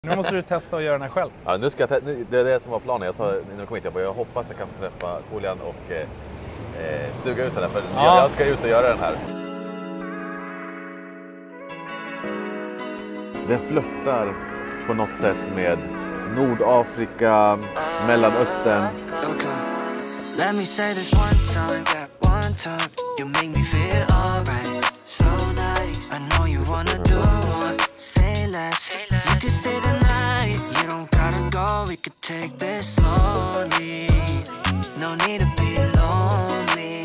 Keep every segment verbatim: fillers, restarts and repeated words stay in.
Nu måste du testa att göra den här själv. Ja, nu ska jag te- nu, det är det som var planen. Jag sa när jag kom hit, jag, bara, jag hoppas jag kan få träffa Julian och eh, eh, suga ut den här. För Ja. jag, jag ska ut och göra den här. Den flörtar på något sätt med Nordafrika, Mellanöstern. Okay. Let me say this one time, that one time you make me feel alright. So nice. I know you wanna do more, say less. You can stay the night. You don't gotta go. We could take this slowly. No need to be lonely.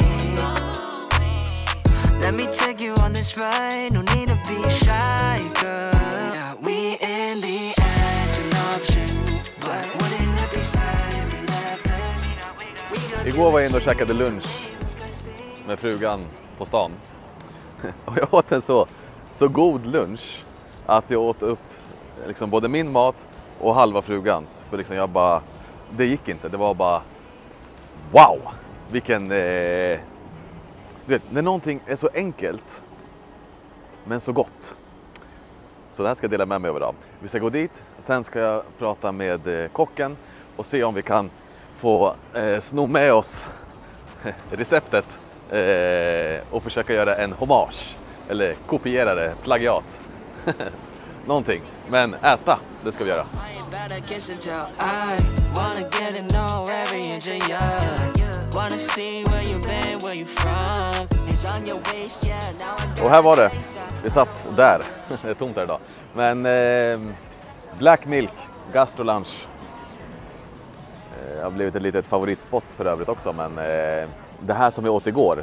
Let me take you on this ride. No need to be shy, girl. Yeah, we in the edge, an option. But wouldn't it be sad if we left this? We got Igår var jag inne och käkade lunch med frugan på stan. Och jag åt en så, så god lunch att jag åt upp liksom både min mat och halva frugans. För liksom jag bara, det gick inte. Det var bara, wow! Vilken, eh, du vet, när någonting är så enkelt men så gott. Så det här ska jag dela med mig av idag. Vi ska gå dit, sen ska jag prata med eh, kocken och se om vi kan få eh, sno med oss receptet eh, och försöka göra en hommage eller kopiera det, plagiat. Någonting, men äta, det ska vi göra. I ain't about to kiss and tell. I wanna get to know every inch of you. Wanna see where you been, where you from. It's on your waist, yeah. Now I'm Och här var det, vi satt där, det är tomt här idag. Men eh, Black Milk, gastrolunch. Eh, har blivit ett litet favoritspot för övrigt också, men eh, det här som jag åt igår.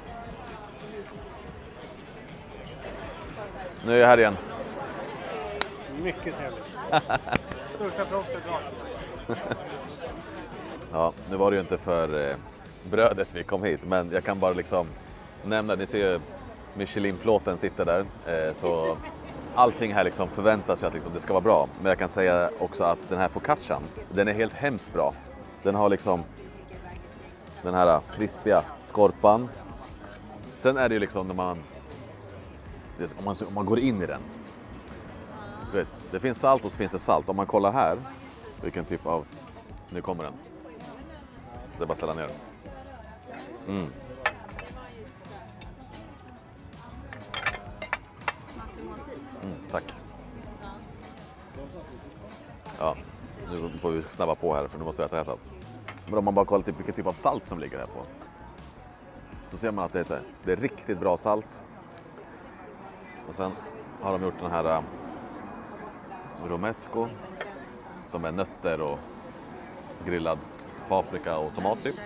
Nu är jag här igen. Mycket trevligt. Största proffset bra. Ja, nu var det ju inte för eh, brödet vi kom hit, men jag kan bara liksom nämna, ni ser ju Michelin-plåten sitter där, eh, så allting här liksom förväntas ju att liksom det ska vara bra. Men jag kan säga också att den här focaccian, den är helt hemskt bra. Den har liksom den här krispiga skorpan. Sen är det ju liksom när man, om man, om man går in i den. Du vet, det finns salt och så finns det salt. Om man kollar här, vilken typ av, nu kommer den. Det är bara att ställa ner. Mm. Mm, tack. Ja, nu får vi snabba på här för nu måste jag äta det här sen. Men om man bara kollar typ vilken typ av salt som ligger här på, så ser man att det är, så här, det är riktigt bra salt. Och sen har de gjort den här uh, romesco som är nötter och grillad paprika och tomat typ.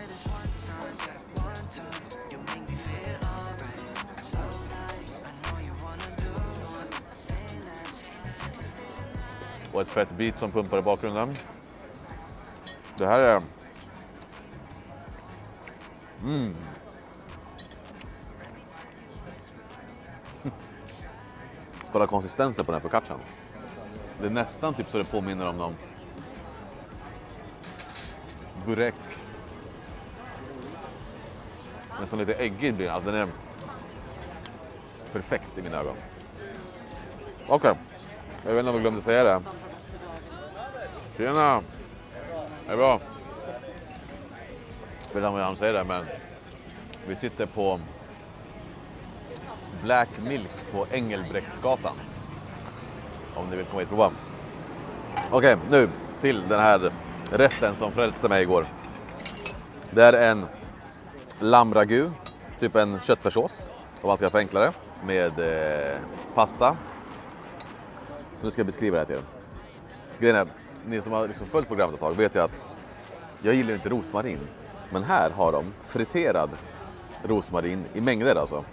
Och ett fett bit som pumpar i bakgrunden. Det här är... Mm. Bara konsistensen på den här focaccian. Det är nästan typ så det påminner om någon burek. Nästan lite äggig blir den. Alltså den är perfekt i mina ögon. Okej. Okay. Jag vet inte om jag glömde säga det. Tjena. Det är bra. Jag vet inte om jag säger det, men vi sitter på Black Milk på Engelbrektsgatan. Om ni vill komma hit och prova. Okej, okay, nu till den här rätten som frälste mig igår. Det är en lammragu, typ en köttfärssås, om man ska förenkla det, med eh, pasta. Så nu ska jag beskriva det här till er. Grejen är, ni som har liksom följt programmet ett tag vet ju att jag gillar inte rosmarin. Men här har de friterad rosmarin i mängder alltså.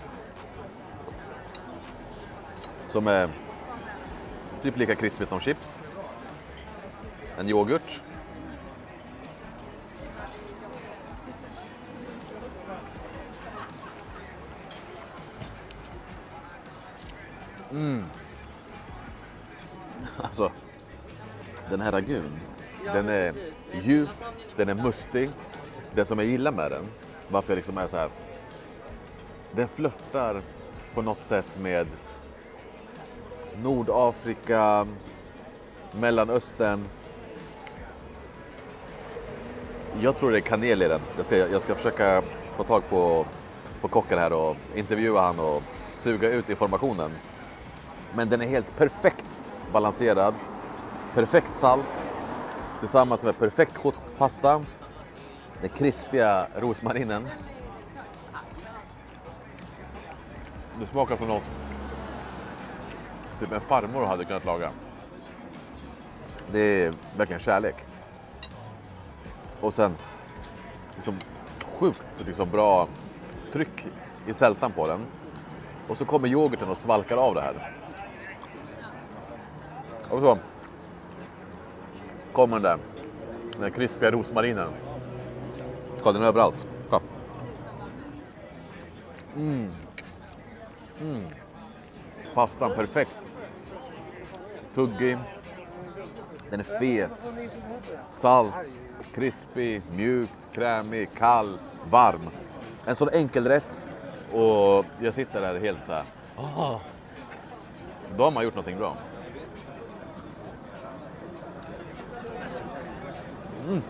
Som är typ lika krispig som chips. En yoghurt. Mm. Alltså, den här ragun, den är djup, den är mustig. Det som jag gillar med den, varför jag liksom är så här, den flörtar på något sätt med Nordafrika, Mellanöstern. Jag tror det är kanel i den. Jag ska, jag ska försöka få tag på, på kocken här och intervjua han och suga ut informationen. Men den är helt perfekt balanserad. Perfekt salt. Tillsammans med perfekt kokt pasta. Den krispiga rosmarinen. Det smakar som något typ en farmor hade kunnat laga. Det är verkligen kärlek. Och sen liksom sjukt liksom bra tryck i sältan på den. Och så kommer yoghurten och svalkar av det här. Och så kommer den där, den där krispiga rosmarinen. Ta den överallt. Kom. Mm. Mm. Pastan perfekt. Tuggig. Den är fet. Salt. Krispig, mjukt, krämig, kall, varm. En sån enkel rätt. Och jag sitter där helt så här. Oh. Då har man gjort någonting bra. Mm.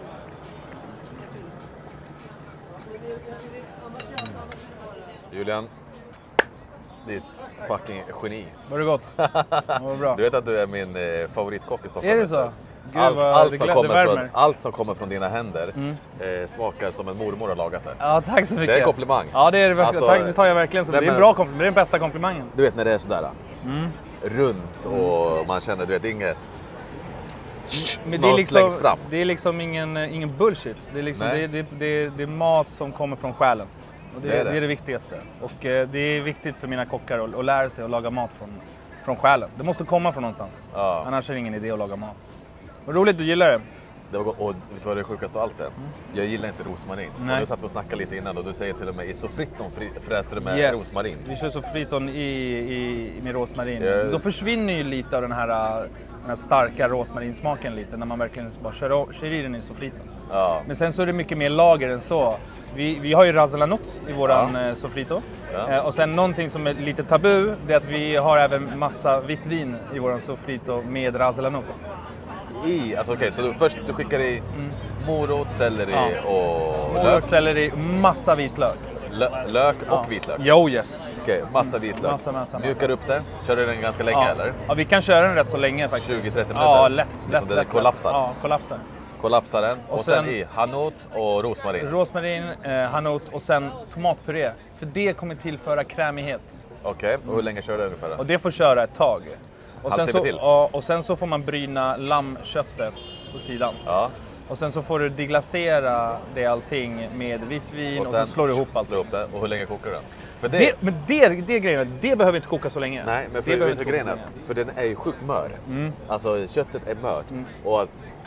Julian, ditt fucking geni. Var det gott? Var det bra? Du vet att du är min eh, favoritkock i Stockholm. Är det så? Gud, Allt, vad allt, det som glä- kommer det från, värmer. allt som kommer från dina händer Mm. eh, smakar som en mormor har lagat det. Ja, tack så mycket. Det är en komplimang. Ja, det är det verkligen. Alltså, tack, det tar jag verkligen som. nej, Det är en men- bra komplimang. Det är den bästa komplimangen. Du vet när det är sådär Mm. runt och man känner, du vet, inget Men det någon är liksom, slängt fram. det är liksom ingen, ingen bullshit. Det är, liksom, Nej. det, det, det, det är mat som kommer från själen. Och det, Det det, är är det. det. det viktigaste. Och eh, det är viktigt för mina kockar att, att lära sig att laga mat från, från själen. Det måste komma från någonstans. Ja. Annars är det ingen idé att laga mat. Vad roligt, du gillar det. Det var gott. Och vet du vad det sjukaste av allt är? Jag gillar inte rosmarin. Nej. Och du satt och snackade lite innan och du säger till och med i sofriton fri- fräser du med Yes. rosmarin. Vi kör sofriton i, i, med rosmarin. Ja. Då försvinner ju lite av den här, den här starka rosmarinsmaken lite när man verkligen bara kör, kör i den i sofriton. Ja. Men sen så är det mycket mer lager än så. Vi, vi har ju ras a la note i våran Ja. ja. sofrito. Ja. Eh, och sen någonting som är lite tabu, det är att vi har även massa vitt vin i våran sofrito med ras a la note. I, alltså okej, så du, först du skickar i morot, selleri Ja. och Morot, lök. selleri, massa vitlök. Lö, lök och Ja. vitlök. Jo, yes. Okej, massa vitlök. Massa, massa, massa. Mjukar upp det. Kör du den ganska länge Ja. eller? Ja, vi kan köra den rätt så länge faktiskt. tjugo till trettio Ja, minuter? lätt. Liksom lätt, det lätt kollapsar? Ja, kollapsar. Kollapsar den. Och, Och sen, sen- i hanot och rosmarin. Rosmarin, eh, hanot och sen tomatpuré. För det kommer tillföra krämighet. Okej, och hur länge kör du ungefär då? Och det får köra ett tag. Och sen, Halvtimme så, till. ja, och sen så får man bryna lammköttet på sidan. Ja. Och sen så får du deglasera det allting med vitt vin och, sen så slår du ihop allt. slår ihop det. Och hur länge kokar du den? För det, Det, men det, det grejen, det behöver inte koka så länge. nej, men det för, behöver vet inte du koka grejen så är? länge. För den är ju sjukt mör. Mm. Alltså köttet är mört. Och,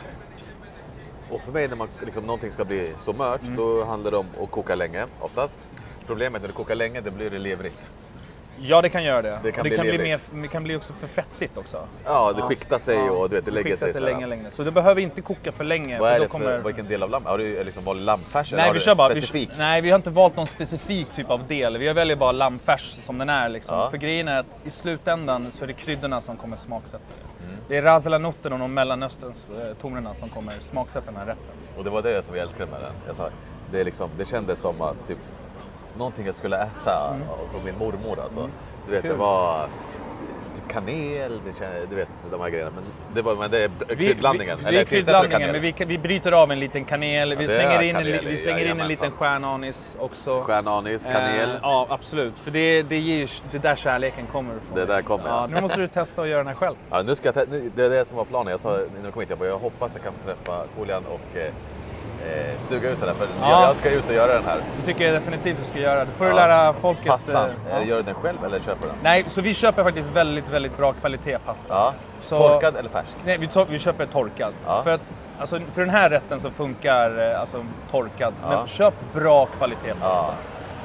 och för mig när man, liksom, någonting ska bli så mört, Mm. då handlar det om att koka länge oftast. Problemet när du kokar länge, det blir det levrigt. Ja, det kan göra det. Det kan och det bli kan bli, mer, levrigt. det kan bli också för fettigt också. Ja, det skiktar sig och du vet, det lägger skiktar sig. sig så här. länge, länge. Så det behöver inte koka för länge. Vad för är då det för, kommer... vilken del av lamm? Har du liksom valt lammfärs eller Nej, har vi du kör bara, vi, specifik? nej, vi har inte valt någon specifik typ av del. Vi väljer bara lammfärs som den är. Liksom. Ja. För grejen är att i slutändan så är det kryddorna som kommer smaksätta det. Mm. Det är ras a la note och de Mellanösterns eh, tonerna som kommer smaksätta den här rätten. Och det var det som jag älskade med den. Jag sa, det, är liksom, det kändes som att typ, någonting jag skulle äta från min mormor. Alltså. Du vet, det Kul. var typ kanel, det känns, du vet de här grejerna. Men det, var, men det är Vi, kryddblandningen. vi, eller vi tillsätter du kryddblandningen, kanel? men vi, kan- vi bryter av en liten kanel. Vi det slänger, är in, en, kanel li- vi i, slänger in en jajamensan. liten stjärnanis också. Stjärnanis, kanel. Eh, ja, absolut. För det, det ger ju, det där kärleken kommer ifrån. Det där kommer, Ja, ja. nu måste du testa att göra den här själv. Ja, nu ska jag te- nu, det är det som var planen. Jag sa när jag kom hit, jag, bara, jag hoppas jag kan få träffa Julian och eh, eh, suga ut den här. För Ja. jag, jag ska ut och göra den här. Det tycker jag definitivt du ska göra. Det får du Ja. lära folket. Pastan, eh, ja. ja. Gör du den själv eller köper du den? Nej, så vi köper faktiskt väldigt, väldigt bra kvalitet pasta. Ja. Så- Torkad eller färsk? Nej, vi, tar, vi köper torkad. Ja. För, att, alltså, för den här rätten så funkar eh, alltså, torkad. Ja. Men köp bra kvalitet pasta.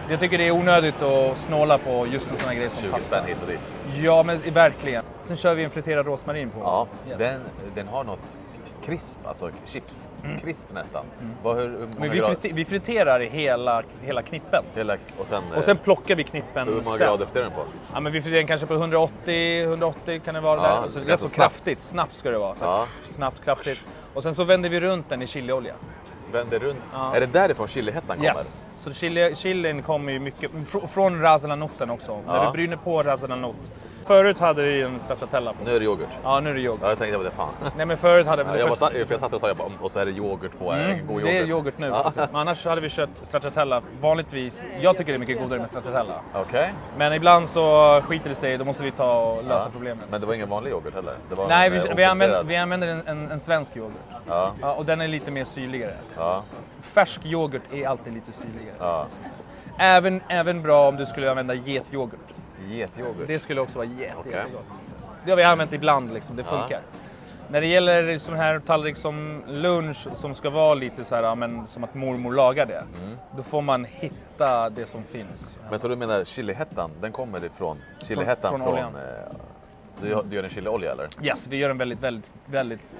Jag tycker det är onödigt att snåla på just en sån här grej som tjugo pasta. spänn hit och dit. Ja, men verkligen. Sen kör vi en friterad rosmarin på. Ja, Yes. den, den har något krisp, alltså chips. Krisp nästan. Vad, hur, hur många Men vi, grader? friter, vi friterar hela, hela knippen. Hela, och sen, Och sen plockar vi knippen hur många sen. grader friterar den på? Ja, men vi friterar den kanske på hundraåttio, hundraåttio kan det vara Ja, där. Och så, ganska det är så snabbt. kraftigt, snabbt ska det vara. Så Ja. pff, snabbt, kraftigt. Och sen så vänder vi runt den i chiliolja. Vänder runt. Ja. Är det därifrån chilihettan kommer? Yes. Så chili, chilin kommer ju mycket fr- från Ras el Hanouten också. Ja. När vi bryner på Ras el Hanout. Förut hade vi en stracciatella på. Nu är det yoghurt. Ja, nu är det yoghurt. Ja, jag tänkte på det fan. Nej, men förut hade vi... Ja, jag, var, satt- för jag satt och sa, jag bara, och så är det yoghurt på. Mm, god yoghurt. Det är yoghurt nu. Ja. Men annars hade vi kött stracciatella vanligtvis. Jag tycker det är mycket godare med stracciatella. Okej. Men ibland så skiter det sig, då måste vi ta och lösa Ja. problemet. Men det var ingen vanlig yoghurt heller? Det var Nej, en, vi, eh, vi, ofiltrerad. använder, vi använder en, en, en svensk yoghurt. Ja, Ja, och den är lite mer syrligare. ja, Färsk yoghurt är alltid lite syrligare. ja. Även, även bra om du skulle använda getyoghurt. Getyoghurt. Det skulle också vara jätte, Okej. jättegott. Det har vi använt ibland, liksom. Det Ja. funkar. När det gäller sån här tallrik som lunch som ska vara lite så här, ja, men som att mormor lagar det. Mm. Då får man hitta det som finns. Men så du menar chilihettan, den kommer ifrån chilihettan Från- från... från oljan. eh, du, gör- du gör en chiliolja eller? Yes, vi gör en väldigt, väldigt, väldigt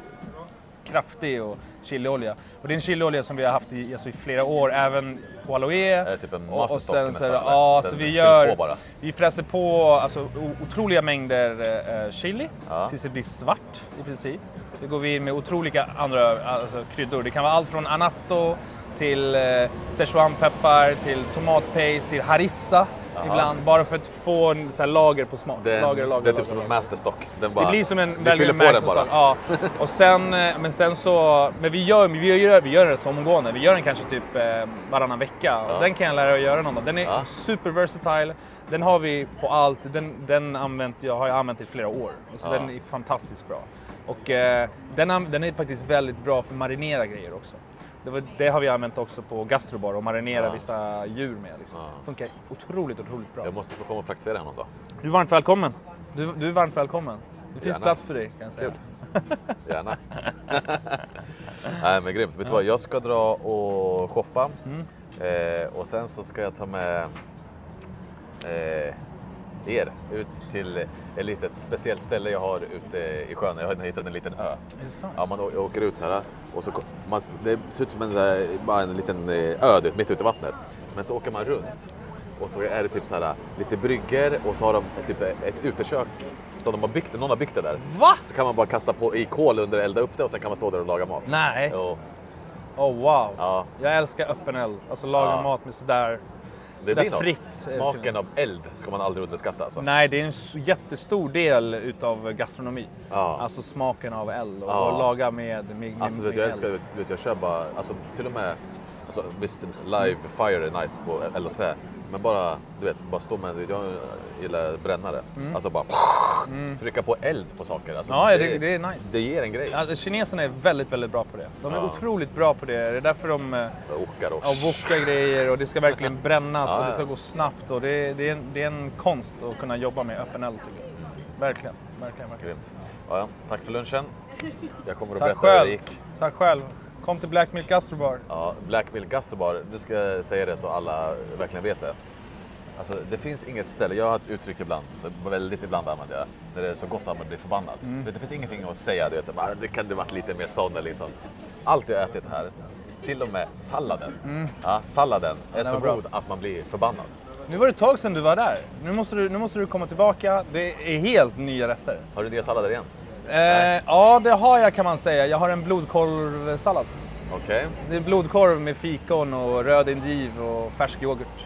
kraftig och chiliolja. Och det är en chiliolja som vi har haft i, alltså i flera år, även på aloe. Är det typ en Och, och masterstock sen, så nästan? är det, eller? ja, Den så vi fylls gör, på bara? vi fräser på alltså, o- otroliga mängder eh, chili, Ja. tills det blir svart i princip. Så går vi in med otroliga andra alltså, kryddor. Det kan vara allt från annatto till eh, Szechuanpeppar, till tomatpaste, till harissa ibland. Bara för att få en så här, lager på smak. Den, lager, lager, det är typ lager, som en lager. masterstock. Den bara, Det blir som en du väldigt fyller på den märkt bara. sån. Ja. Och sen, eh, men sen så, men vi gör, vi gör, vi gör den så omgående. Vi gör den kanske typ eh, varannan vecka. Och den kan jag lära dig att göra någon dag. Den är Ja. super versatile. Den har vi på allt. Den, den använt, jag har jag använt i flera år. Så Ja. den är fantastiskt bra. Och eh, den, an- den är faktiskt väldigt bra för att marinera grejer också. Det, var, det har vi använt också på gastrobar och marinera Ja. vissa djur med. Liksom. Ja. Funkar otroligt, otroligt bra. Jag måste få komma och praktisera någon dag. Du är varmt välkommen. Du, du är varmt välkommen. Det finns Gärna. plats för dig, kan jag säga. Kul. Gärna. Nej men grymt. Vet du vad, jag ska dra och shoppa. Mm. Eh, och sen så ska jag ta med eh, er ut till ett litet speciellt ställe jag har ute i sjön. Jag har hittat en liten ö. Är det sant? Ja, man å- åker ut så här och så, ko- man, det ser ut som en, eh, bara en liten eh, ö du vet, mitt ute i vattnet. Men så åker man runt och så är det typ så här lite brygger och så har de typ ett utekök som de har byggt, någon har byggt det där. Va? Så kan man bara kasta på i kol under, elda upp det och sen kan man stå där och laga mat. Nej. Jo, Oh wow. ja, Jag älskar öppen eld. Alltså laga Ja. mat med sådär. det Sådär blir något. fritt. Smaken av eld ska man aldrig underskatta alltså. Nej, det är en s- jättestor del utav gastronomi. Ja. Alltså smaken av eld och, Ja. och laga med, med, med, Alltså vet, med jag älskar, eld. vet, vet, jag kör bara, alltså till och med, alltså, visst live fire är nice på eld och trä, men bara, du vet, bara stå med, jag gillar brännare, alltså bara trycka på eld på saker. Alltså, Ja, det, det är nice. det ger en grej. Alltså, kineserna är väldigt, väldigt bra på det. De är Ja. otroligt bra på det. Det är därför de eh, Åkar och... ja, wokar grejer och det ska verkligen brännas Ja, och det ska ja. gå snabbt. Och det, det, är en, det är en konst att kunna jobba med öppen eld, tycker jag. Verkligen, verkligen, verkligen. Grymt. Ja, ja, tack för lunchen. Jag kommer att Tack berätta hur det själv. gick. Tack själv. Kom till Black Milk Gastrobar. Ja, Black Milk Gastrobar, nu ska jag säga det så alla verkligen vet det. Alltså, det finns inget ställe, jag har ett uttryck ibland, så väldigt ibland använder jag, när det är så gott att man blir förbannad. Mm. Det, det finns ingenting att säga, du vet, bara, det kan det varit lite mer sån eller liksom. Allt jag ätit här, till och med salladen, ja, salladen är den så var bra. god att man blir förbannad. Nu var det ett tag sedan du var där. Nu måste du, nu måste du komma tillbaka. Det är helt nya rätter. Har du nya sallader igen? Eh, ja, det har jag kan man säga. Jag har en blodkorvsallad. Okej. Det är blodkorv med fikon och röd endiv och färsk yoghurt.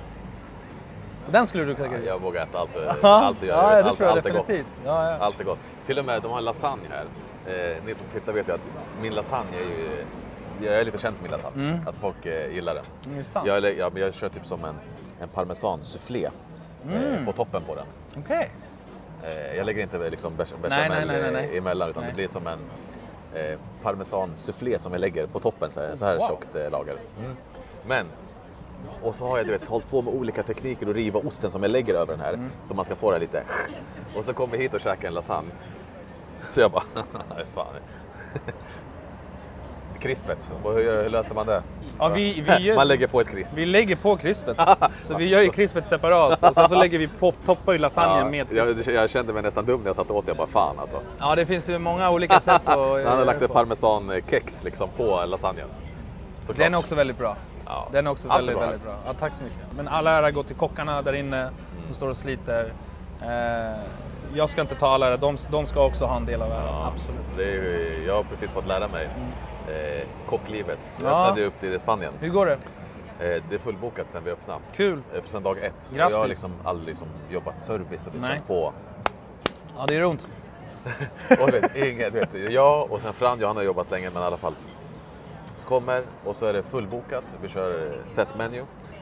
Så den skulle du kunna Ja, göra. jag vågar äta allt, Ja, allt du gör. ja, det allt, tror jag allt är gott. definitivt. Ja, ja. Allt är gott. Till och med, de har lasagne här. Eh, ni som tittar vet ju att min lasagne är ju... Jag är lite känd för min lasagne. Alltså folk eh, gillar den. Mm, det är sant. Jag, jag, jag, jag kör typ som en, en parmesan soufflé Mm. eh, på toppen på den. Okej. Eh, jag lägger inte liksom bech- Nej, nej, bechamel nej, nej, nej. eh, emellan utan Nej. det blir som en eh, parmesan soufflé som jag lägger på toppen. Så här, så här Wow. tjockt eh, lager. Men, och så har jag du vet, hållit på med olika tekniker att riva osten som jag lägger över den här. Mm. Så man ska få det lite... Och så kommer vi hit och käkar en lasagne. Så jag bara, nej fan. Krispet, hur, hur löser man det? Ja, vi, vi, gör, Man lägger på ett krisp. vi lägger på krispet. Så vi gör ju krispet separat och sen så lägger vi på, toppar ju lasagnen Ja, med krispet. jag, jag kände mig nästan dum när jag satt och åt. Jag bara fan alltså. Ja, det finns ju många olika sätt att... Han hade lagt ett parmesankex liksom på lasagnen. Såklart. Den är också väldigt bra. Ja. Den är också Allt är väldigt, bra. väldigt bra. Ja, tack så mycket. Men alla ära går till kockarna där inne som står och sliter. Eh, jag ska inte ta alla ära. De, de ska också ha en del av äran. Ja, Absolut. Det är, ju- jag har precis fått lära mig eh, kocklivet. Jag Ja. öppnade upp det i Spanien. Hur går det? Eh, det är fullbokat sen vi öppnade. Kul. Eh, sen dag ett. Och Grattis. jag har liksom aldrig liksom jobbat service och Nej. liksom på. Ja, det är ont. Och du vet, inget, du vet, jag och sen Fran, jag han har jobbat länge men i alla fall. Så kommer och så är det fullbokat. Vi kör set menu.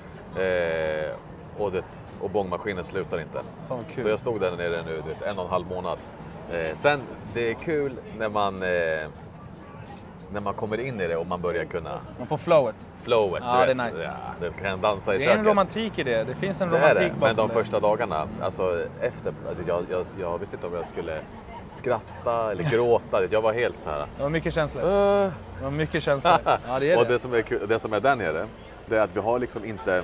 Eh, och, det, och bångmaskinen slutar inte. Fan, vad kul. Så jag stod där nere nu du vet, en och en halv månad. Eh, sen, det är kul när man, eh, när man kommer in i det och man börjar kunna Man får flowet. flowet. Ja, du det är vet. nice. Ja, du kan dansa i Det är köket. en romantik i det. Det finns en Det är romantik det, bakom men de det. första dagarna, alltså efter, alltså jag, jag, jag visste inte om jag skulle skratta eller gråta. Jag var helt så här. Det var mycket känslor. "Åh." Det var mycket känslor. Ja, det är Och det. det som är, kul- det som är där nere, det är att vi har liksom inte,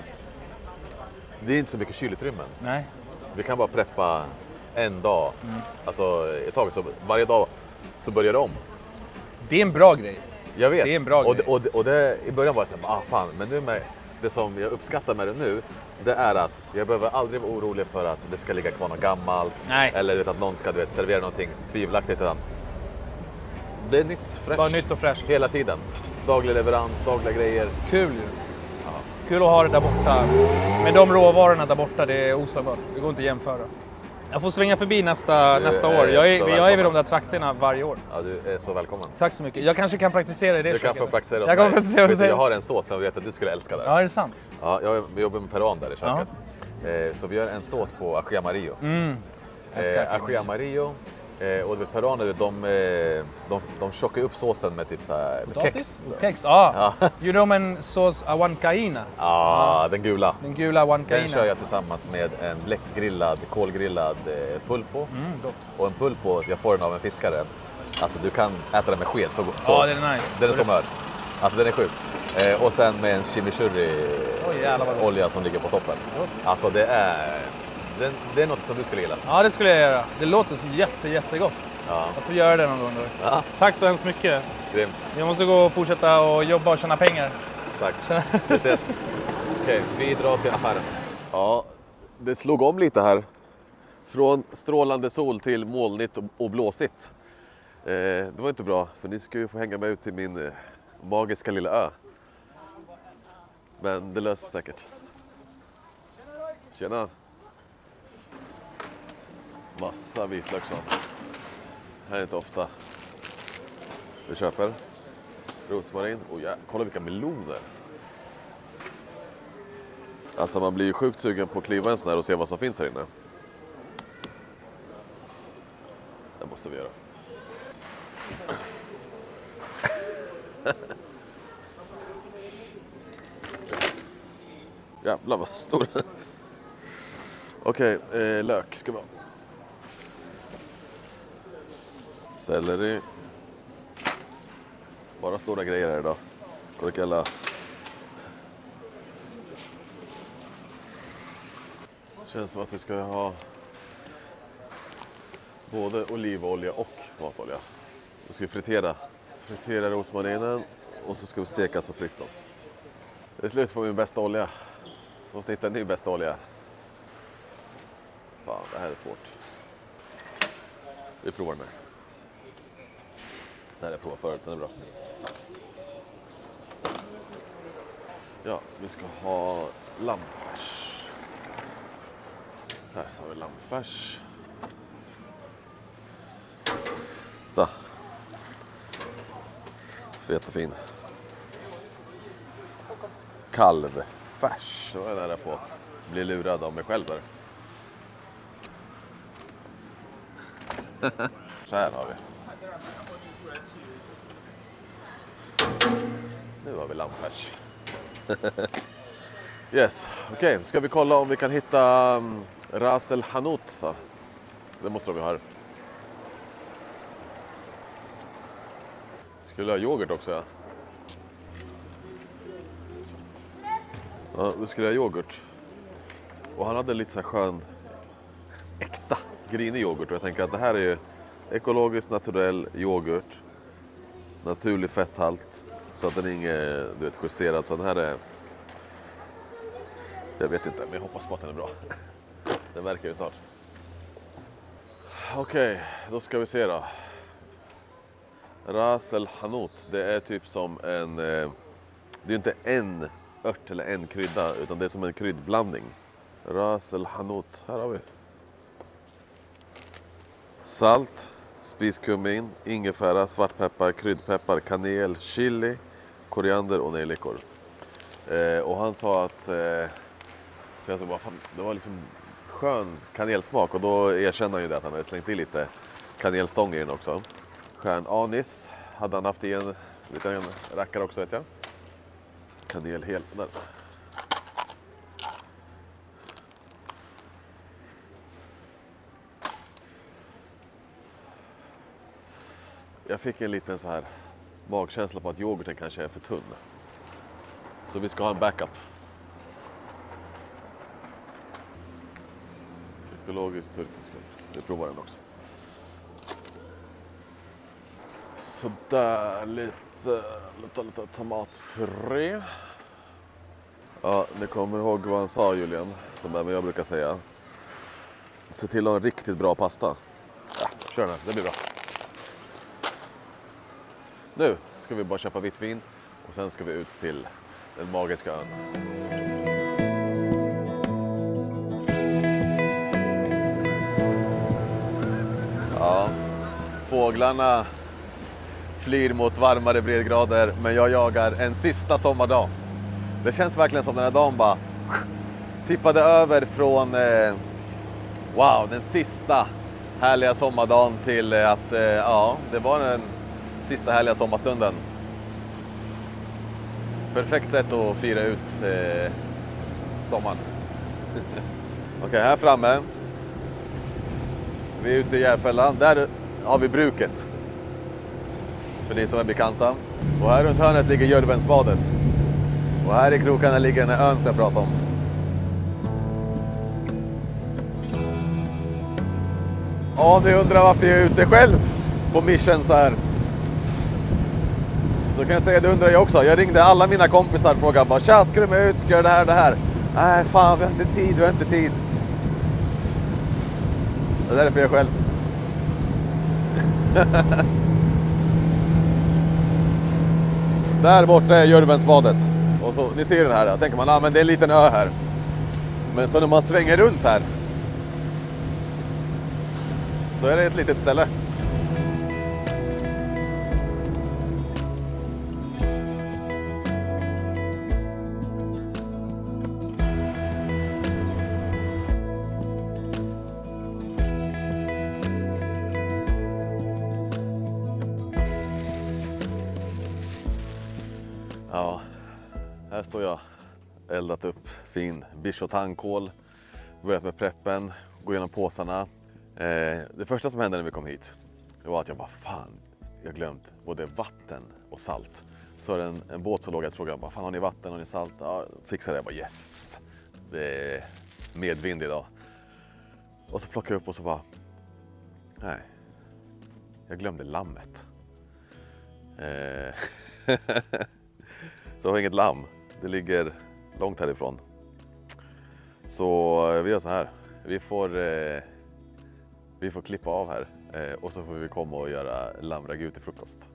det är inte så mycket kylutrymmen. Nej. Vi kan bara preppa en dag, Mm. alltså ett tag, så varje dag så börjar det om. Det är en bra grej. Jag vet. Det är en bra och, grej. det, och, det, och det, i början var det så här, ah fan, men nu med det som jag uppskattar med det nu, det är att jag behöver aldrig vara orolig för att det ska ligga kvar något gammalt. Nej. Eller du vet, att någon ska du vet, servera någonting tvivelaktigt. Utan det är nytt, fräscht. Bara nytt och fräscht. Hela tiden. Daglig leverans, dagliga grejer. Kul ju. Kul att ha det där borta. Men de råvarorna där borta, det är oslagbart. Det går inte att jämföra. Jag får svänga förbi nästa, Du nästa är år. Jag är, så jag är vid de välkommen. där trakterna varje år. Ja, du är så välkommen. Tack så mycket. Jag kanske kan praktisera i det Du kan köket. få praktisera hos Jag kommer mig. praktisera hos Vet du, dig. jag har en sås som jag vet att du skulle älska där. Ja, är det sant? Ja, jag vi jobbar med peruan där i köket. Eh, så vi gör en sås på ají amarillo. Mm. Älskar Eh, ají amarillo. Eh, och du vet, peruaner, de, eh, de, de tjockar upp såsen med typ så här, med kex. Kex, ja. Ja. Gör de en sås awancaina? Ah, den gula. Den gula Den awancaina. kör jag tillsammans med en bläckgrillad, kolgrillad eh, pulpo. Mm, gott. Och en pulpo, jag får den av en fiskare. Alltså du kan äta den med sked. Så, så. Ja, den är nice. Den är som mör. Alltså den är sjuk. Eh, och sen med en chimichurri Oj, jävlar vad gott. olja som ligger på toppen. Gott. Alltså det är, det, det är något som du skulle gilla. Ja, det skulle jag göra. Det låter så jätte, jättegott. Ja, Jag får göra det någon gång då. ja Tack så hemskt mycket. grymt. Jag måste gå och fortsätta och jobba och tjäna pengar. Tack. Vi ses. Okej, vi drar till affären. Ja, det slog om lite här. Från strålande sol till molnigt och- och blåsigt. Eh, det var inte bra, för ni ska ju få hänga med ut till min eh, magiska lilla ö. Men det löser sig säkert. Tjena. Massa vitlökssås. Här är inte ofta. Vi köper rosmarin. Oh, ja, kolla vilka meloner. Alltså man blir ju sjukt sugen på att kliva en sån här och se vad som finns här inne. Det måste vi göra. Jävlar vad stor. Okej, eh, lök ska vi ha. Selleri. Bara stora grejer här idag. Korkella. Känns som att vi ska ha både olivolja och matolja. Vi ska fritera. Fritera rosmarinen och så ska vi steka så fritt dem. Det är slut på min bästa olja. Så måste hitta en ny bästa olja. Fan, det här är svårt. Vi provar den här. Det här har jag provat förut, den är bra. Ja, vi ska ha lammfärs. Här så har vi lammfärs. Titta. Jättefin. Kalvfärs. Så är jag nära på att bli lurad av mig själv där. Så här har vi. Nu har vi lammfärs. Yes, okej. Okay. Ska vi kolla om vi kan hitta um, Ras El Hanout. Det måste vi ha. Skulle ha yoghurt också, ja. Ja, vi skulle ha yoghurt. Och han hade lite så här skön, äkta, grinig yoghurt. Och jag tänker att det här är ju ekologiskt naturell yoghurt. Naturlig fetthalt. Så att den är inget, du vet, justerad. Så den här är... Jag vet inte, men jag hoppas på att den är bra. Den verkar ju snart. Okej, okay, då ska vi se då. Ras el Hanout, det är typ som en... Det är ju inte en ört eller en krydda, utan det är som en kryddblandning. Ras el Hanout, här har vi. Salt, spiskummin, ingefära, svartpeppar, kryddpeppar, kanel, chili, koriander och nejlikor. Eh, och han sa att... Eh, för jag så bara, fan, det var liksom skön kanelsmak. Och då erkände han ju det att han hade slängt i lite kanelstång i den också. Stjärn anis hade han haft i en liten rackare också, vet jag. Kanel hel där. Jag fick en liten så här magkänsla på att yoghurten kanske är för tunn. Så vi ska ha en backup. Ekologisk turkisk yoghurt. Vi provar den också. Så där lite, lite, lite tomatpuré. Ja, ni kommer ihåg vad han sa, Julian, som även jag brukar säga. Se till att ha en riktigt bra pasta. Ja, kör den här, det blir bra. Nu ska vi bara köpa vitt vin och sen ska vi ut till den magiska ön. Ja, fåglarna flyr mot varmare breddgrader, men jag jagar en sista sommardag. Det känns verkligen som den här dagen bara tippade över från eh, wow, den sista härliga sommardagen till eh, att eh, ja, det var den sista härliga sommarstunden. Perfekt sätt att fira ut eh, sommaren. Okej, okay, här framme. Vi är ute i Järfälla. Där har vi bruket. För ni som är bekanta. Och här runt hörnet ligger Jörvensbadet. Och här i krokarna ligger den här ön som jag pratade om. Ja, ni undrar varför jag är ute själv på mission så här. Så kan jag säga, det undrar jag också. Jag ringde alla mina kompisar och frågade bara, tja, ska du med ut? Ska jag göra det här, det här? Nej, fan, vi har inte tid, vi har inte tid. Det är därför jag är själv. Där borta är Jörvensbadet. Och så, ni ser den här, då tänker man, ah, men det är en liten ö här. Men så när man svänger runt här så är det ett litet ställe. Ja, här står jag, eldat upp fin biche och tangkål, börjat med preppen, gå igenom påsarna. Eh, det första som hände när vi kom hit var att jag bara, fan, jag glömt både vatten och salt. Så är det en, en båt som låg och frågade, bara, fan, har ni vatten, har ni salt? Ja, fixar det. Jag bara, yes, det är medvind idag. Och så plockade jag upp och så bara, nej, jag glömde lammet. Eh, så jag har inget lamm. Det ligger långt härifrån. Så vi gör så här. Vi får, eh, vi får klippa av här. Eh, och så får vi komma och göra lammragu till frukost.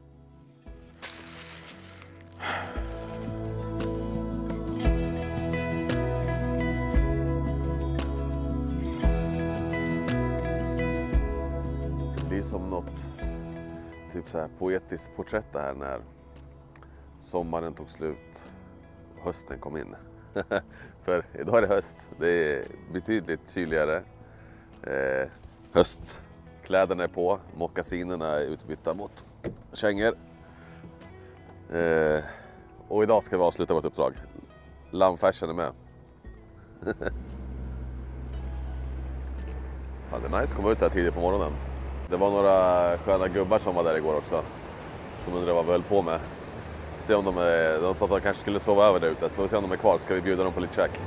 Det blir som något typ så här poetiskt porträtt här när sommaren tog slut och hösten kom in. För idag är det höst. Det är betydligt kyligare. Eh, höstkläderna är på. Mockasinerna är utbytta mot kängor. Eh, och idag ska vi avsluta vårt uppdrag. Lammfärsen är med. Fan, det är nice att komma ut så här tidigt på morgonen. Det var några sköna gubbar som var där igår också. Som undrade vad vi höll på med. Se om de är, de sa att de kanske skulle sova över där ute, så får vi se om de är kvar, ska vi bjuda dem på lite käk.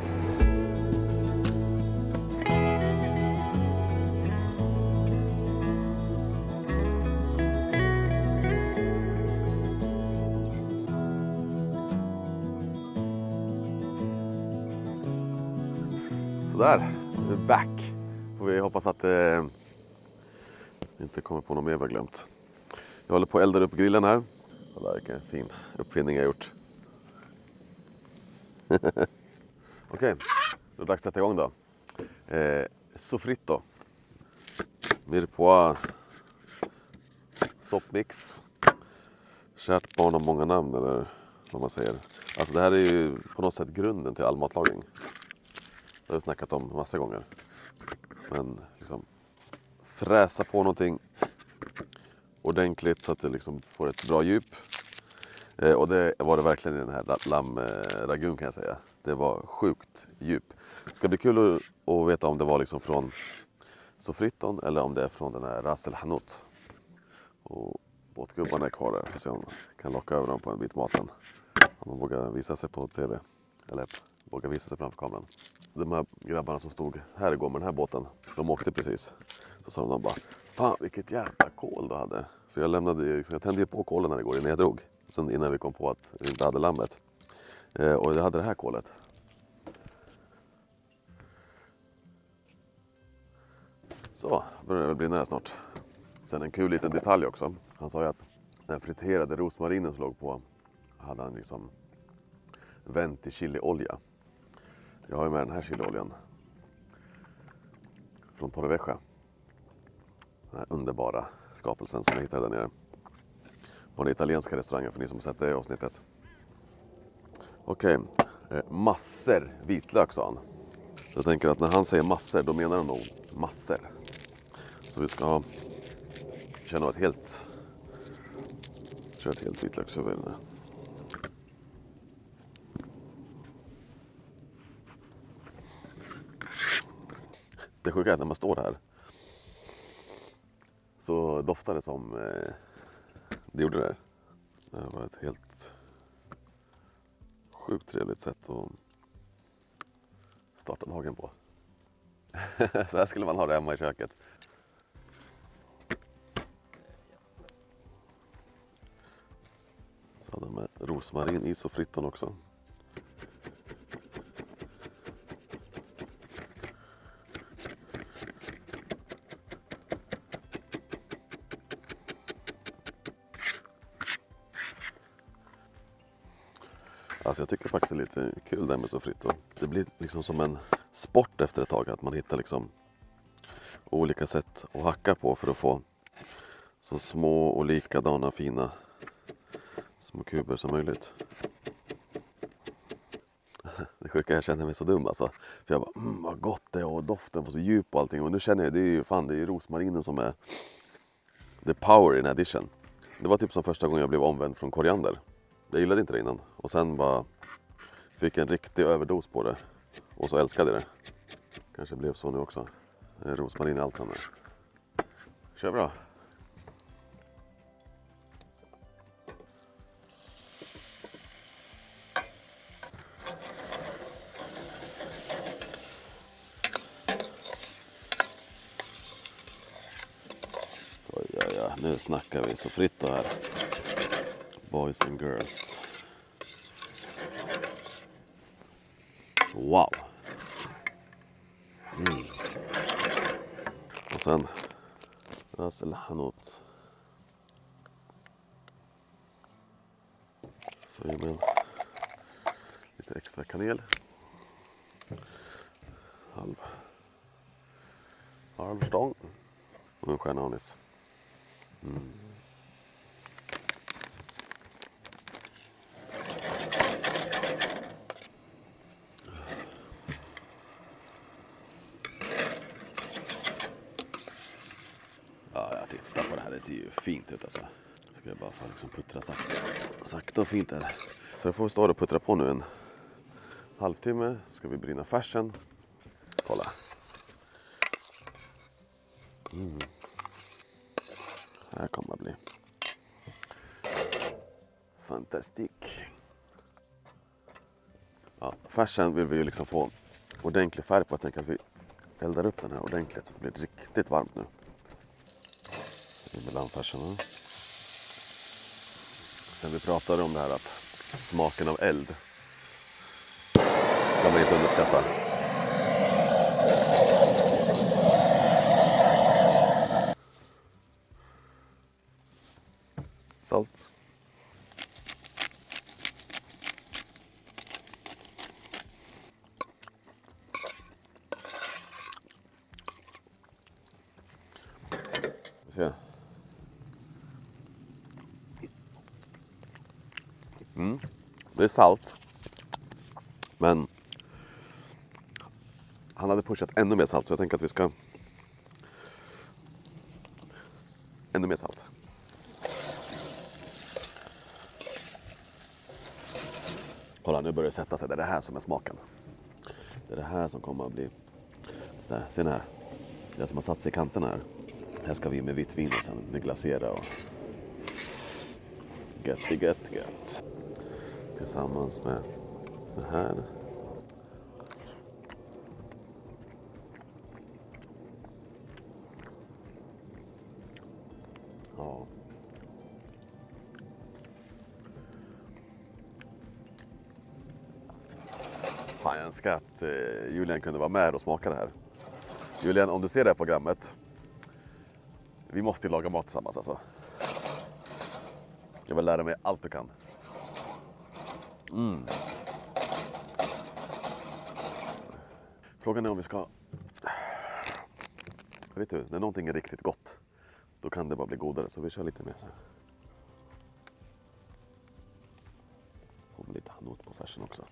Sådär, nu är vi back. Får vi hoppas att det eh, inte kommer på något mer vi har glömt. Jag håller på att elda upp grillen här. Kolla vilken fin uppfinning jag har gjort. Okej, okay, då är det dags att sätta igång då. Eh, sofrito. Mirepoix. Soppmix. Kärt barn har många namn, eller vad man säger. Alltså det här är ju på något sätt grunden till all matlagning. Det har jag snackat om massa gånger. Men liksom fräsa på någonting ordentligt så att det liksom får ett bra djup. Eh, och det var det verkligen i den här lammragun kan jag säga. Det var sjukt djup. Det ska bli kul att, att veta om det var liksom från sofriton eller om det är från den här Ras El Hanout. Och båtgubbarna är kvar där. Får se om man kan locka över dem på en bit mat sen. Om man vågar visa sig på tv. Eller vågar visa sig framför kameran. De här grabbarna som stod här igår med den här båten, de åkte precis. Så sa de bara, fan vilket jävla kol du hade. För jag lämnade, jag tände ju på kolen här igår innan jag drog. Sen innan vi kom på att vi inte hade lammet. Eh, och jag hade det här kolet. Så, börjar det väl brinna här snart. Sen en kul liten detalj också. Han sa ju att den friterade rosmarinen som låg på hade han liksom vänt i chiliolja. Jag har ju med den här chilioljan från Torrevieja. Den här underbara skapelsen som jag hittade där nere. På den italienska restaurangen för ni som har sett det i avsnittet. Okej, okay. Massor vitlök sa han. Jag tänker att när han säger massor då menar han nog massor. Så vi ska ha känna ett helt kör ett helt vitlökshuvud. Det sjuka är att när man står här så doftar det som eh, det gjorde det. Det var ett helt sjukt trevligt sätt att starta dagen på. Så här skulle man ha det hemma i köket. Så hade jag med rosmarin i sofriton också. Alltså jag tycker faktiskt det är lite kul där med sofrito. Det blir liksom som en sport efter ett tag. Att man hittar liksom olika sätt att hacka på för att få så små och likadana fina små kuber som möjligt. Det sjuka, jag känner mig så dum alltså. För jag bara, mm, vad gott det är och doften var så djup och allting. Och nu känner jag, det är ju fan, det är ju rosmarinen som är the power i den här dishen. Det var typ som första gången jag blev omvänd från koriander. Jag gillade inte det innan. Och sen bara fick en riktig överdos på det. Och så älskade jag det. Kanske blev så nu också. Rosmarin i allt sen. Kör bra. Oj, ja, ja. Nu snackar vi sofrito här. Boys and girls. Wow. Mm. Och sen Ras El Hanout. Så gör man lite extra kanel. Halv. Halv stång. Och en stjärna anis. Mm. Det ser ju fint ut alltså. Ska jag bara få liksom puttra sakta. Sakta och fint där. Så jag får stå och puttra på nu en halvtimme. Så ska vi brinna färsen. Kolla. Mm. Här kommer det bli Fantastik. Ja, färsen vill vi ju liksom få ordentlig färg på. Jag tänker att vi eldar upp den här ordentligt så det blir riktigt varmt nu. Mellan färsen. Sen vi pratade om det här att smaken av eld ska man inte underskatta. Salt. Vi ser. Mm. Det är salt. Men han hade pushat ännu mer salt så jag tänker att vi ska ännu mer salt. Kolla, nu börjar det sätta sig. Det är det här som är smaken. Det är det här som kommer att bli... Där, ser ni här? Det som har satt sig i kanten här. Här ska vi med vitt vin och sen deglasera och... Gött, gött, gött. Tillsammans med det här. Ja. Fan, jag önskar att eh, Julian kunde vara med och smaka det här. Julian, om du ser det här programmet, vi måste ju laga mat tillsammans alltså. Jag vill lära mig allt du kan. Mm. Frågan är om vi ska... Vet du, när någonting är riktigt gott, då kan det bara bli godare. Så vi kör lite mer så här. Får lite hanot på färsen också.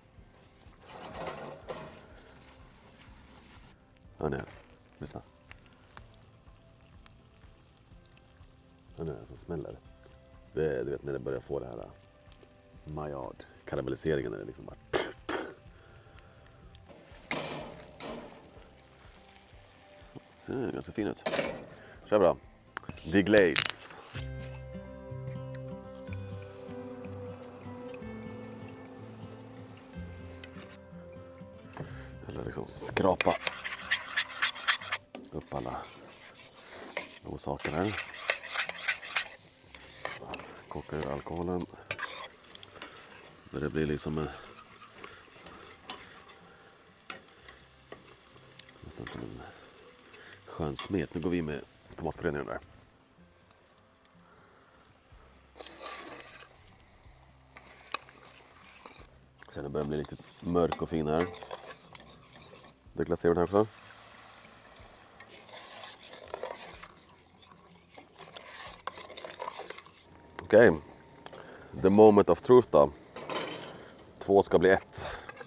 Hör ni här? Lyssna. Hör ni här som smäller? Det är, du vet när det börjar få det här Maillard, karamelliseringen är det liksom bara... Ser det ganska fin ut. Kör bra. Deglaze. Eller liksom skrapa upp alla de saker här. Koka ur alkoholen. Det blir liksom en, nästan som en skön smet. Nu går vi med tomatpurén där. Sen börjar den bli lite mörk och fin här. Deglaserar den här också. Okej. Okay. The moment of truth då. Två ska bli ett.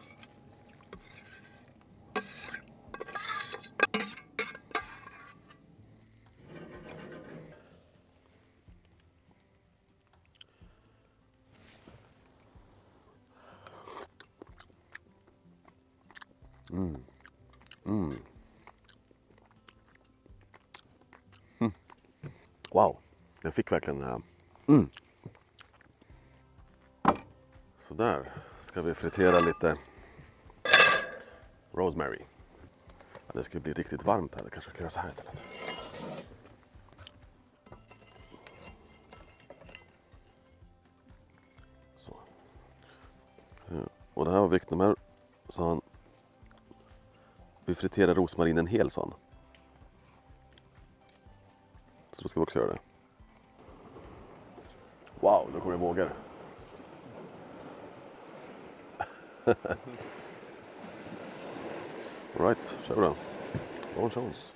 Mm. Mm. Mm. Wow, jag fick verkligen den här. Mm. Så där ska vi fritera lite rosemary. Ja, det ska bli riktigt varmt här, det kanske ska göra så här istället. Så. Och det här var viktigt med, så han vi friterar rosmarinen hel sån. Så då ska vi också göra det. Wow, nu kommer det vågor. All right, kör vi då. Bon chans.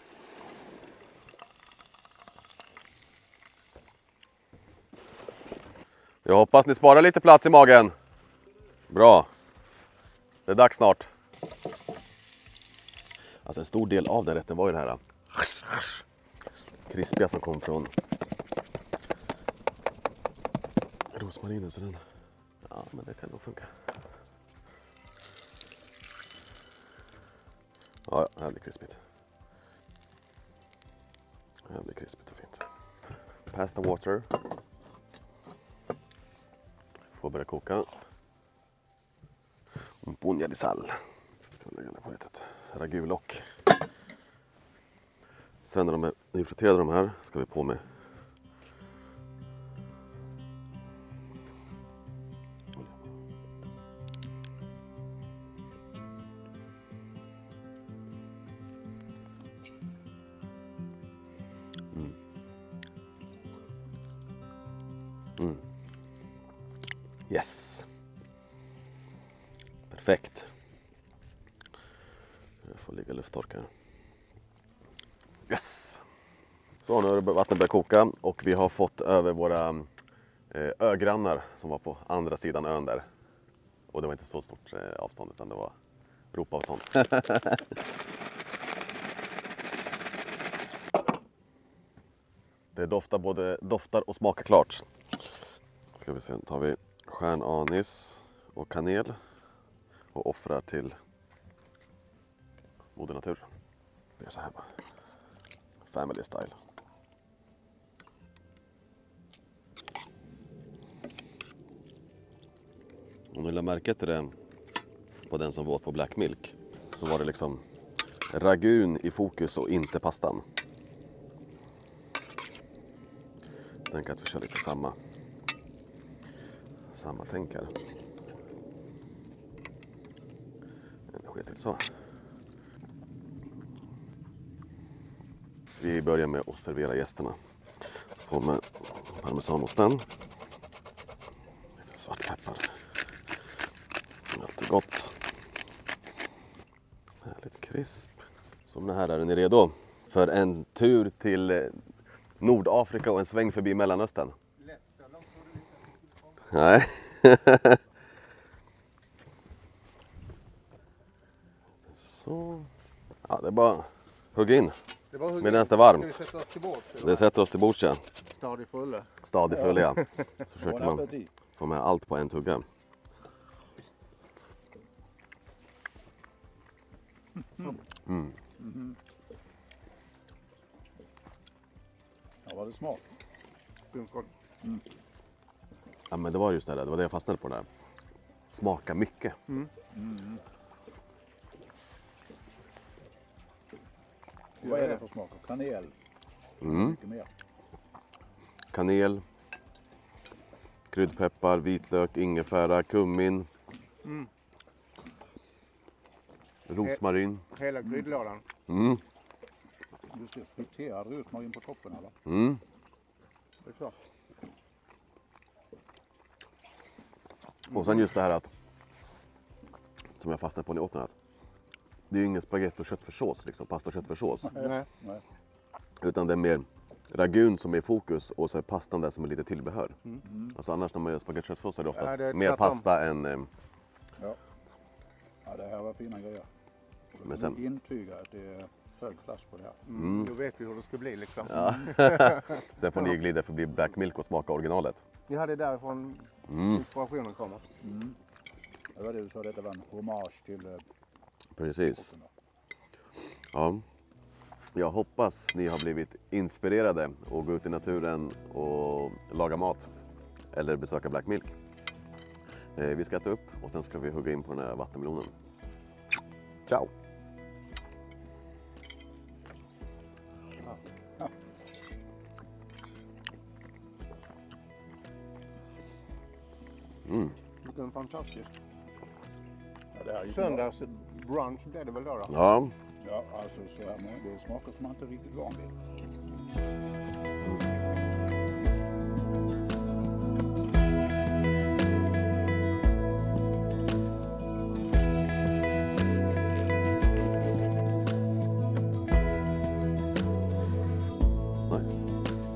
Jag hoppas ni sparar lite plats i magen. Bra. Det är dags snart. Alltså en stor del av den rätten var ju det här krispiga som kom från rosmarinen. Så den, ja, men det kan nog funka. Ja, det här blir krispigt. Det här blir krispigt och fint. Pass the water. på att börja koka. Un pugna di sal. Kan lägga ner på ett ragulock. Sen när de är nyfriterade de här ska vi på med mm. Mm. Yes. Perfekt. Jag får ligga lufttorka. Yes! Så nu har vattnet börjat koka och vi har fått över våra ögrannar som var på andra sidan ön där. Och det var inte så stort avstånd utan det var ropavstånd. Det doftar både doftar och smakar klart. Ska vi se, då tar vi stjärnanis och kanel och offrar till Moder Natur. Det är så här bara. Family style. Om ni lade märke till det på den som var på Black Milk så var det liksom ragun i fokus och inte pastan. Jag tänker att vi kör lite samma samma tänk här. En sker till så. Vi börjar med att servera gästerna. Så på med parmesanosten. Lite svartpeppar. Alltid gott. Härligt krisp. Som det här är ni redo för en tur till Nordafrika och en sväng förbi Mellanöstern. Nej. Så. Ja, det är bara hugga in. Medan det är varmt. Sätta oss till bords, det sätter oss till bords, ja. Stadig fulle. Stadig fulle, ja. Så försöker man få med allt på en tugga. Mm. Mm. Ja, var det smart. Mm. Ja, men det var just det där. Det var det jag fastnade på där. Smaka mycket. Mm. Mm. Vad är det för smak? Kanel? Mm. Mycket mer. Kanel, kryddpeppar, vitlök, ingefära, kummin, Mm. rosmarin. Hela kryddlådan. Mm. Just det, friterad rosmarin på toppen eller? Mm. Det är klart. Och sen just det här att, som jag fastnade på när jag åt den, att det är ju ingen spagetti och köttfärssås, liksom, pasta och köttfärssås. Nej. Nej. Utan det är mer ragun som är i fokus och så är pastan där som är lite tillbehör. Mm. Mm. Alltså annars när man gör spagetti och köttfärssås är det oftast Ja, det är mer tvärtom. pasta än... Eh, Ja. Ja, det här var fina grejer. Men Men sen- sen intyga att det är hög klass på det här. Mm. Då vet vi hur det ska bli liksom. ja. Sen får ni glida förbi Black Milk och smaka originalet. Ni hade därifrån Mm. inspirationen kommer. Mm. Det var det du sa, detta var en hommage till eh, Precis. kocken. Ja. Jag hoppas ni har blivit inspirerade att gå ut i naturen och laga mat. Eller besöka Black Milk. Eh, vi ska äta upp och sen ska vi hugga in på den här vattenmelonen. Ciao! Mm. Vilken fantastisk. Ja, det här gick bra. Söndags brunch blev det väl då? då? Ja, Ja, alltså så här, men det är smaker som man inte är riktigt van vid. nice.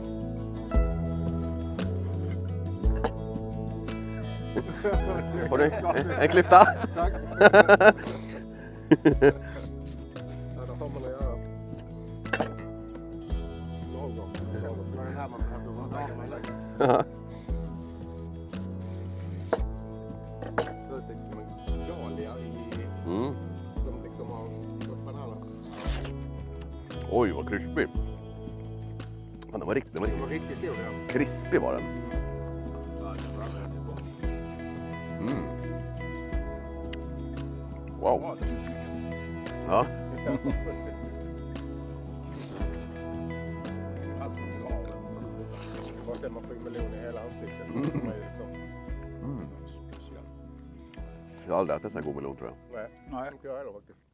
Får du en, en klyfta? Tack. Ja, då har man att göra. Lagom. Det var den här man behövde vara varm eller? Det är liksom en dahlia i, Mm. som liksom har gått bananas. Oj, vad krispig. Ja, den var riktigt, den var Den var riktigt riktigt god ja. krispig var den. Ja, det var riktigt bra. Wow. Ja, det finns mycket. Ja. Allt man vill ha. Bara det man får melon i hela ansiktet. Mm. Jag har aldrig ätit en sån här god melon tror jag. Nej, Nej. inte jag heller faktiskt.